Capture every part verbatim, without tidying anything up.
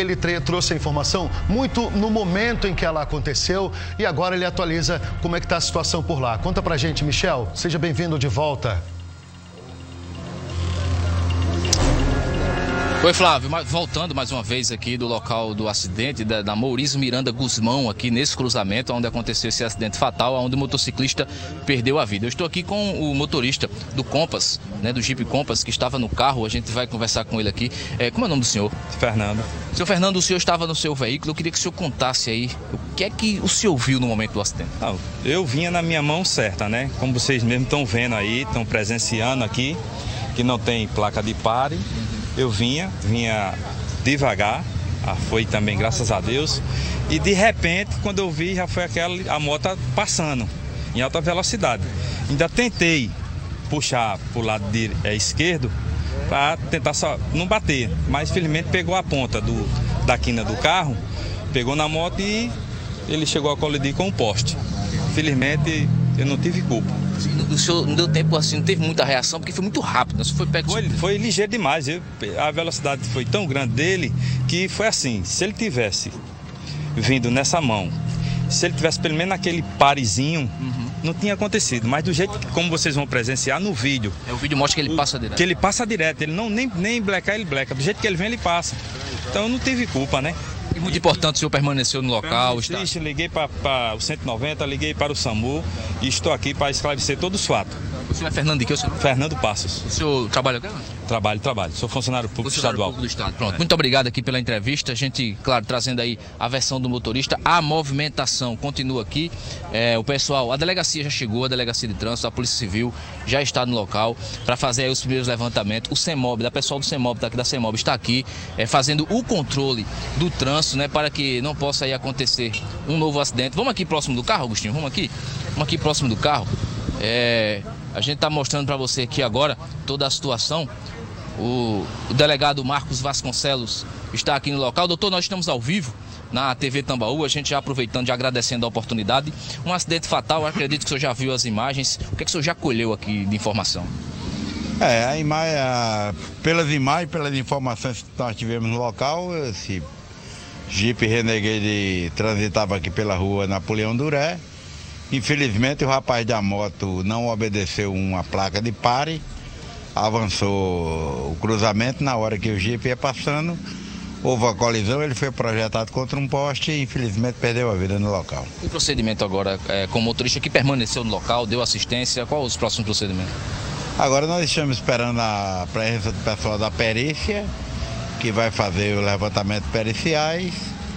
ele trouxe a informação muito no momento em que ela aconteceu e agora ele atualiza como é que está a situação por lá. Conta pra gente, Michel. Seja bem-vindo de volta. Oi, Flávio, voltando mais uma vez aqui do local do acidente da, da Maurício Miranda Guzmão, aqui nesse cruzamento onde aconteceu esse acidente fatal, onde o motociclista perdeu a vida. Eu estou aqui com o motorista do Compass, né, do Jeep Compass, que estava no carro. A gente vai conversar com ele aqui. É, como é o nome do senhor? Fernando. Senhor Fernando, o senhor estava no seu veículo. Eu queria que o senhor contasse aí o que é que o senhor viu no momento do acidente. Não, eu vinha na minha mão certa, né? Como vocês mesmos estão vendo aí, estão presenciando aqui, que não tem placa de pare. Eu vinha, vinha devagar, foi também, graças a Deus, e de repente, quando eu vi, já foi aquela, a moto passando em alta velocidade. Ainda tentei puxar para o lado de, é, esquerdo para tentar só não bater, mas felizmente pegou a ponta do, da quina do carro, pegou na moto e ele chegou a colidir com o poste. Felizmente eu não tive culpa. O senhor não deu tempo assim, não teve muita reação, porque foi muito rápido, né? Foi, perto foi, foi ligeiro demais. Eu, a velocidade foi tão grande dele que foi assim, se ele tivesse vindo nessa mão, se ele tivesse pelo menos naquele parezinho, uhum, não tinha acontecido. Mas do jeito que, como vocês vão presenciar no vídeo... É, o vídeo mostra que ele passa direto. Que ele passa direto, ele não nem, nem blecar, ele bleca. Do jeito que ele vem, ele passa. Então não teve culpa, né? E muito importante, o senhor permaneceu no local. Está... Liguei para o cento e noventa, liguei para o SAMU e estou aqui para esclarecer todos os fatos. O senhor é Fernando de que? O senhor... Fernando Passos. O senhor trabalha aqui? Trabalho, trabalho. Sou funcionário público funcionário estadual. Público do Estado. Pronto. É. Muito obrigado aqui pela entrevista. A gente, claro, trazendo aí a versão do motorista. A movimentação continua aqui. É, o pessoal, a delegacia já chegou, a delegacia de trânsito, a Polícia Civil já está no local para fazer aí os primeiros levantamentos. O CEMOB, da pessoal do CEMOB, daqui da CEMOB, está aqui é, fazendo o controle do trânsito, né, para que não possa aí acontecer um novo acidente. Vamos aqui próximo do carro, Agostinho? Vamos aqui? Vamos aqui próximo do carro. É, a gente está mostrando para você aqui agora toda a situação. O, o delegado Marcos Vasconcelos está aqui no local. Doutor, nós estamos ao vivo na T V Tambaú, a gente já aproveitando, já agradecendo a oportunidade. Um acidente fatal, eu acredito que o senhor já viu as imagens. O que é que o senhor já colheu aqui de informação? É, a imagem, a, pelas imagens, pelas informações que nós tivemos no local, esse Jeep Renegade transitava aqui pela rua Napoleão Duré. Infelizmente o rapaz da moto não obedeceu uma placa de pare, avançou o cruzamento. Na hora que o Jeep ia passando, houve a colisão, ele foi projetado contra um poste e infelizmente perdeu a vida no local. O procedimento agora, é, com o motorista que permaneceu no local, deu assistência, qual os próximos procedimentos? Agora nós estamos esperando a presença do pessoal da perícia, que vai fazer o levantamento periciais.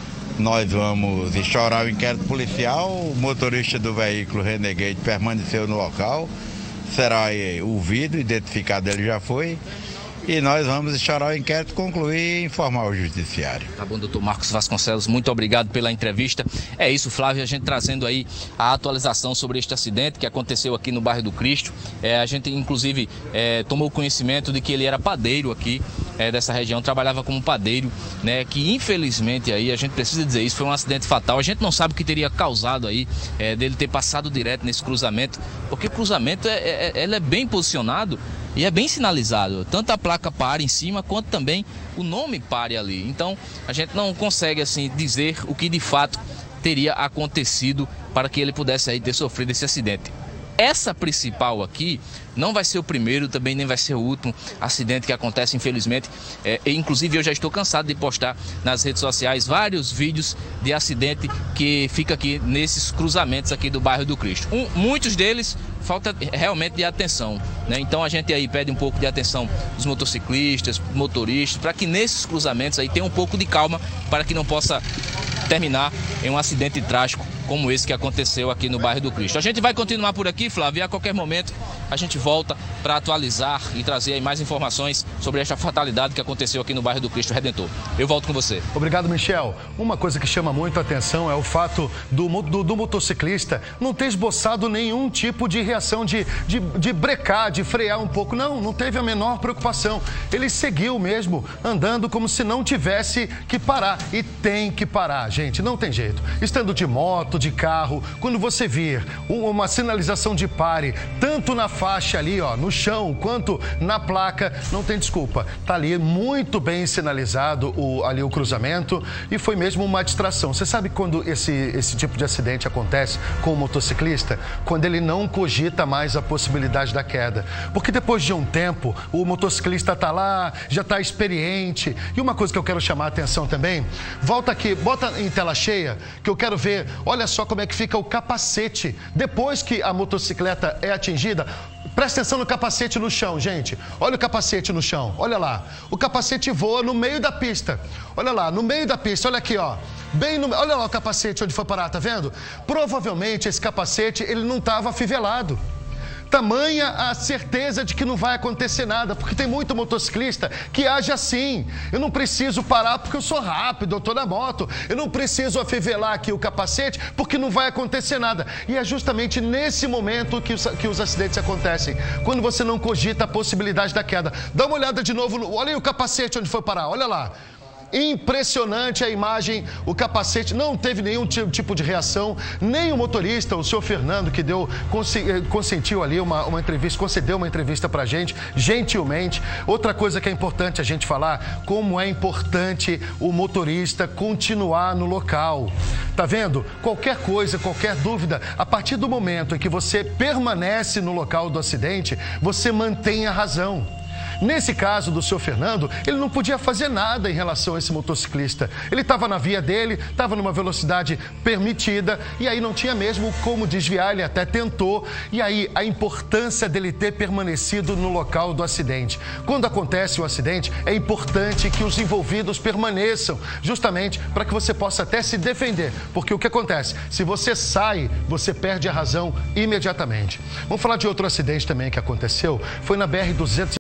Nós vamos instaurar o inquérito policial. O motorista do veículo Renegade permaneceu no local, será ouvido, identificado ele já foi. E nós vamos instaurar o inquérito, concluir e informar o judiciário. Tá bom, doutor Marcos Vasconcelos, muito obrigado pela entrevista. É isso, Flávio, a gente trazendo aí a atualização sobre este acidente que aconteceu aqui no bairro do Cristo. É, a gente, inclusive, é, tomou conhecimento de que ele era padeiro aqui é, dessa região, trabalhava como padeiro, né? Que infelizmente aí, a gente precisa dizer isso, foi um acidente fatal. A gente não sabe o que teria causado aí é, dele ter passado direto nesse cruzamento, porque o cruzamento é, é, ele é bem posicionado e é bem sinalizado, tanto a placa pare em cima, quanto também o nome pare ali. Então, a gente não consegue, assim, dizer o que de fato teria acontecido para que ele pudesse aí ter sofrido esse acidente. Essa principal aqui não vai ser o primeiro, também nem vai ser o último acidente que acontece, infelizmente. É, inclusive, eu já estou cansado de postar nas redes sociais vários vídeos de acidente que fica aqui nesses cruzamentos aqui do bairro do Cristo. Um, muitos deles falta realmente de atenção, né? Então a gente aí pede um pouco de atenção dos motociclistas, motoristas, para que nesses cruzamentos aí tenha um pouco de calma, para que não possa terminar em um acidente trágico como esse que aconteceu aqui no bairro do Cristo. A gente vai continuar por aqui, Flávio, e a qualquer momento a gente volta para atualizar e trazer aí mais informações sobre esta fatalidade que aconteceu aqui no bairro do Cristo Redentor. Eu volto com você. Obrigado, Michel. Uma coisa que chama muito a atenção é o fato do, do, do motociclista não ter esboçado nenhum tipo de reação de, de, de brecar, de frear um pouco. Não, não teve a menor preocupação. Ele seguiu mesmo andando como se não tivesse que parar. E tem que parar, gente, não tem jeito. Estando de moto, assalto de carro, quando você vir uma sinalização de pare, tanto na faixa ali, ó, no chão, quanto na placa, não tem desculpa. Tá ali muito bem sinalizado o, ali o cruzamento e foi mesmo uma distração. Você sabe quando esse, esse tipo de acidente acontece com o motociclista? Quando ele não cogita mais a possibilidade da queda. Porque depois de um tempo, o motociclista tá lá, já tá experiente. E uma coisa que eu quero chamar a atenção também, volta aqui, bota em tela cheia, que eu quero ver, olha só como é que fica o capacete depois que a motocicleta é atingida. Presta atenção no capacete no chão, gente. Olha o capacete no chão, olha lá. O capacete voa no meio da pista. Olha lá, no meio da pista, olha aqui, ó. Bem no... Olha lá o capacete onde foi parar, tá vendo? Provavelmente esse capacete, ele não estava afivelado. Tamanha a certeza de que não vai acontecer nada, porque tem muito motociclista que age assim. Eu não preciso parar porque eu sou rápido, eu estou na moto. Eu não preciso afivelar aqui o capacete porque não vai acontecer nada. E é justamente nesse momento que os, que os acidentes acontecem, quando você não cogita a possibilidade da queda. Dá uma olhada de novo, no, olha aí o capacete onde foi parar, olha lá. Impressionante a imagem, o capacete não teve nenhum tipo de reação, nem o motorista, o senhor Fernando, que deu, consentiu ali uma, uma entrevista, concedeu uma entrevista pra gente, gentilmente. Outra coisa que é importante a gente falar, como é importante o motorista continuar no local. Tá vendo? Qualquer coisa, qualquer dúvida, a partir do momento em que você permanece no local do acidente, você mantém a razão. Nesse caso do senhor Fernando, ele não podia fazer nada em relação a esse motociclista. Ele estava na via dele, estava numa velocidade permitida e aí não tinha mesmo como desviar, ele até tentou. E aí a importância dele ter permanecido no local do acidente. Quando acontece o acidente, é importante que os envolvidos permaneçam, justamente para que você possa até se defender. Porque o que acontece? Se você sai, você perde a razão imediatamente. Vamos falar de outro acidente também que aconteceu. Foi na B R duzentos